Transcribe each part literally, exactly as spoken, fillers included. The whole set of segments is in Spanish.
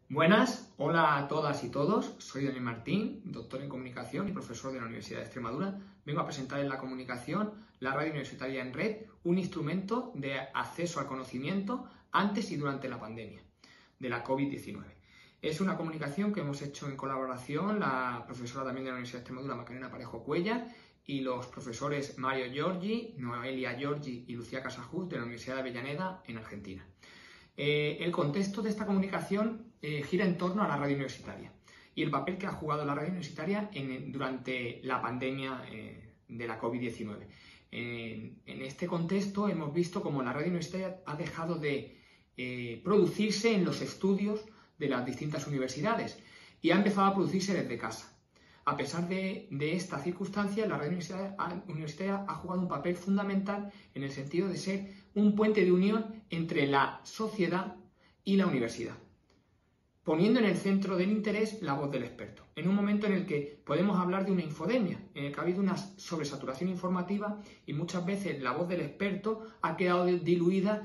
Buenas, hola a todas y todos, soy Daniel Martín, doctor en comunicación y profesor de la Universidad de Extremadura. Vengo a presentar en la comunicación la radio universitaria en red, un instrumento de acceso al conocimiento antes y durante la pandemia de la COVID diecinueve. Es una comunicación que hemos hecho en colaboración la profesora también de la Universidad de Extremadura, Macarena Parejo Cuellar, y los profesores Mario Giorgi, Noelia Giorgi y Lucía Casajut de la Universidad de Avellaneda en Argentina. Eh, el contexto de esta comunicación eh, gira en torno a la radio universitaria y el papel que ha jugado la radio universitaria en, durante la pandemia eh, de la COVID diecinueve. En, en este contexto hemos visto cómo la radio universitaria ha dejado de eh, producirse en los estudios de las distintas universidades y ha empezado a producirse desde casa. A pesar de, de esta circunstancia, la radio universitaria, universitaria ha jugado un papel fundamental en el sentido de ser un puente de unión entre la sociedad y la universidad, poniendo en el centro del interés la voz del experto, en un momento en el que podemos hablar de una infodemia, en el que ha habido una sobresaturación informativa y muchas veces la voz del experto ha quedado diluida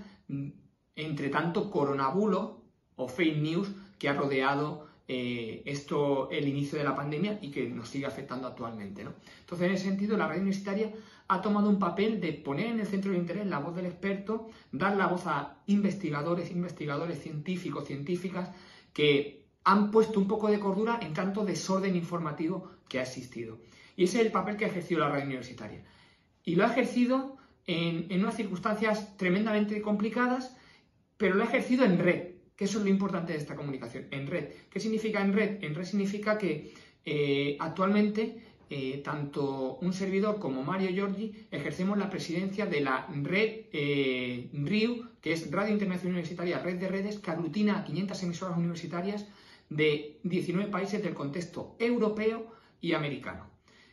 entre tanto coronabulo o fake news que ha rodeado Eh, esto, el inicio de la pandemia y que nos sigue afectando actualmente, ¿no? Entonces, en ese sentido, la radio universitaria ha tomado un papel de poner en el centro de interés la voz del experto, dar la voz a investigadores, investigadores, científicos, científicas que han puesto un poco de cordura en tanto desorden informativo que ha existido. Y ese es el papel que ha ejercido la radio universitaria. Y lo ha ejercido en, en unas circunstancias tremendamente complicadas, pero lo ha ejercido en red. Que eso es lo importante de esta comunicación, en red. ¿Qué significa en red? En red significa que eh, actualmente eh, tanto un servidor como Mario Giorgi ejercemos la presidencia de la red eh, R I U, que es Radio Internacional Universitaria, Red de Redes, que aglutina a quinientas emisoras universitarias de diecinueve países del contexto europeo y americano.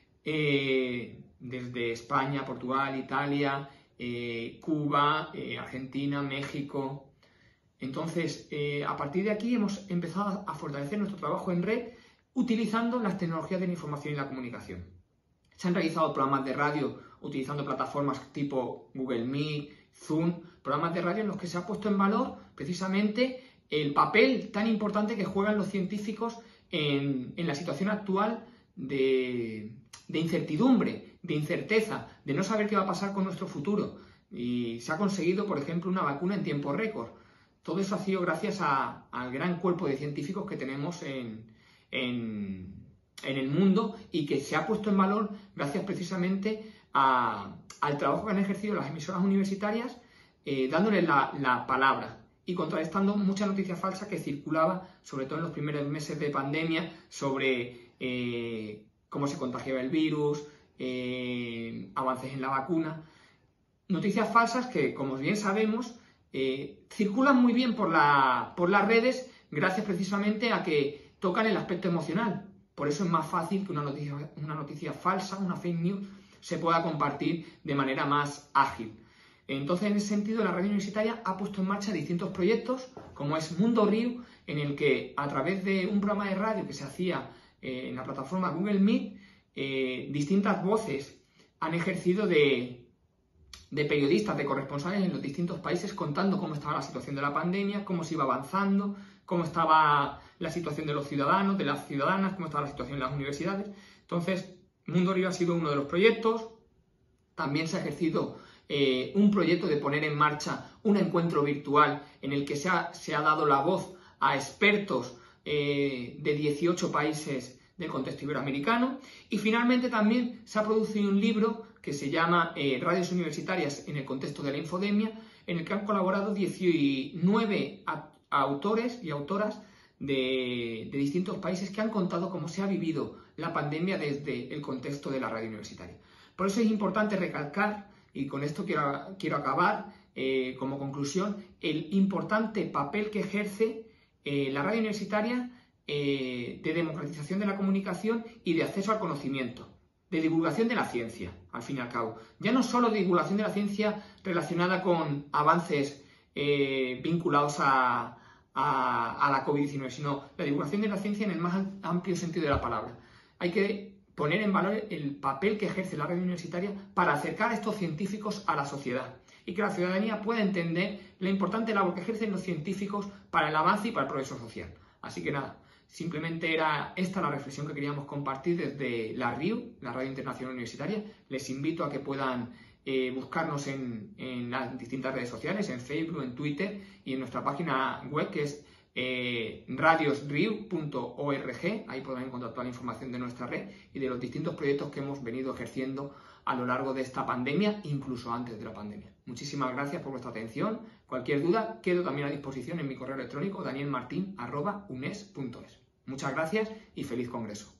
Eh, desde España, Portugal, Italia, eh, Cuba, eh, Argentina, México. Entonces, eh, a partir de aquí hemos empezado a fortalecer nuestro trabajo en red utilizando las tecnologías de la información y la comunicación. Se han realizado programas de radio utilizando plataformas tipo Google Meet, Zoom, programas de radio en los que se ha puesto en valor precisamente el papel tan importante que juegan los científicos en, en la situación actual de, de incertidumbre, de incerteza, de no saber qué va a pasar con nuestro futuro. Y se ha conseguido, por ejemplo, una vacuna en tiempo récord. Todo eso ha sido gracias a, al gran cuerpo de científicos que tenemos en, en, en el mundo y que se ha puesto en valor gracias precisamente a, al trabajo que han ejercido las emisoras universitarias, eh, dándoles la, la palabra y contrarrestando mucha noticia falsa que circulaba, sobre todo en los primeros meses de pandemia, sobre eh, cómo se contagiaba el virus, eh, avances en la vacuna. Noticias falsas que, como bien sabemos, Eh, circulan muy bien por, la, por las redes gracias precisamente a que tocan el aspecto emocional. Por eso es más fácil que una noticia, una noticia falsa, una fake news, se pueda compartir de manera más ágil. Entonces, en ese sentido, la radio universitaria ha puesto en marcha distintos proyectos, como es Mundo R I U, en el que a través de un programa de radio que se hacía eh, en la plataforma Google Meet, eh, distintas voces han ejercido de de periodistas, de corresponsales en los distintos países contando cómo estaba la situación de la pandemia, cómo se iba avanzando, cómo estaba la situación de los ciudadanos, de las ciudadanas, cómo estaba la situación en las universidades. Entonces, Mundo R I U ha sido uno de los proyectos. También se ha ejercido eh, un proyecto de poner en marcha un encuentro virtual en el que se ha, se ha dado la voz a expertos eh, de dieciocho países del contexto iberoamericano. Y finalmente también se ha producido un libro que se llama eh, Radios Universitarias en el contexto de la infodemia, en el que han colaborado diecinueve autores y autoras de, de distintos países que han contado cómo se ha vivido la pandemia desde el contexto de la radio universitaria. Por eso es importante recalcar, y con esto quiero, quiero acabar eh, como conclusión, el importante papel que ejerce eh, la radio universitaria eh, de democratización de la comunicación y de acceso al conocimiento, de divulgación de la ciencia, al fin y al cabo. Ya no solo de divulgación de la ciencia relacionada con avances eh, vinculados a, a, a la COVID diecinueve, sino la divulgación de la ciencia en el más amplio sentido de la palabra. Hay que poner en valor el papel que ejerce la radio universitaria para acercar a estos científicos a la sociedad y que la ciudadanía pueda entender la importante labor que ejercen los científicos para el avance y para el progreso social. Así que nada, simplemente era esta la reflexión que queríamos compartir desde la R I U, la Radio Internacional Universitaria. Les invito a que puedan eh, buscarnos en, en las distintas redes sociales, en Facebook, en Twitter y en nuestra página web que es eh, radios riu punto org. Ahí podrán encontrar toda la información de nuestra red y de los distintos proyectos que hemos venido ejerciendo a lo largo de esta pandemia, incluso antes de la pandemia. Muchísimas gracias por vuestra atención. Cualquier duda, quedo también a disposición en mi correo electrónico daniel martin arroba unes punto es. Muchas gracias y feliz congreso.